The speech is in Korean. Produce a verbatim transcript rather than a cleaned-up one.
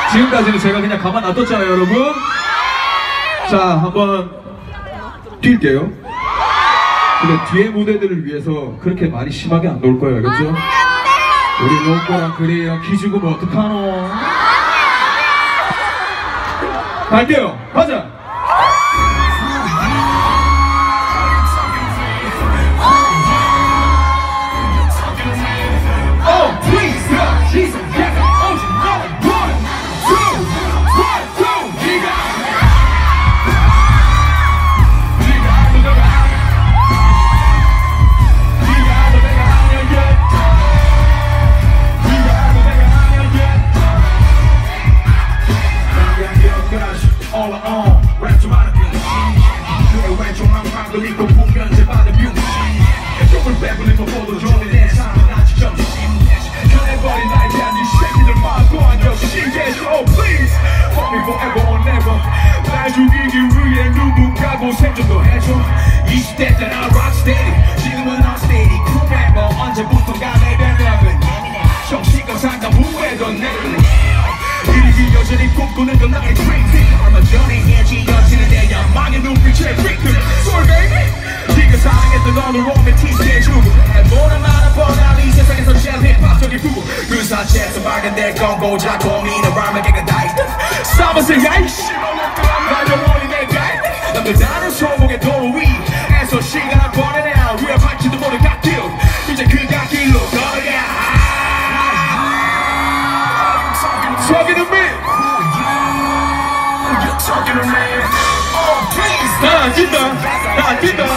지금까지는 제가 그냥 가만 놔뒀잖아요, 여러분. 자, 한번 뛸게요. 근데 뒤에 무대들을 위해서 그렇게 말이 심하게 안 나올 거예요, 그렇죠? 우리 로꼬랑 그래요. 기 죽으면 어떡하노? 갈게요. 가자. Oh, please, God, Jesus, yes, oh, one, two, one, two, 네가 네가 아무 내가 아냐 네가 아무 내가 아냐 네가 아무 내가 아냐 All I own, rap 좀 하는 뷰 그의 왼쪽만 방금 입고 보면 제 발의 뷰 쪽을 빼버리고 보도 좋은 내 삶은 아직 점심 변해버린 나에 대한 이 새끼들 마음도 안 역시 yes, oh please fuck me forever or never 날 죽이기 위해 누군가 고생좀더 해줘 이십 대 때 나 rock steady 지금은 unsteady crew member 언제부턴가 내 변명은 정신과 상담 후회도 내리네 일이 여전히 꿈꾸는 건 나의 crazy 얼마 전에 해지어지는 내 야망의 눈빛에 freaking sorry baby 네가 사랑했던 너는 로맨티스트의 주부 해보나 마나 뻔한 이 세상에서 제일 힙합적인 부부 그 사체에서 발견될 건 고작 고민의 람을 개가 다 있다 싸움은 야이씨 날 영원히 내가 남들 다른 소목의 도로 위에서 시간을 보내냐 위에 밝지도 모른 갓길 이제 그 갓길로 걸어가 Talking to me You're talking to me Oh please 나 안 뛴다 나 안 뛴다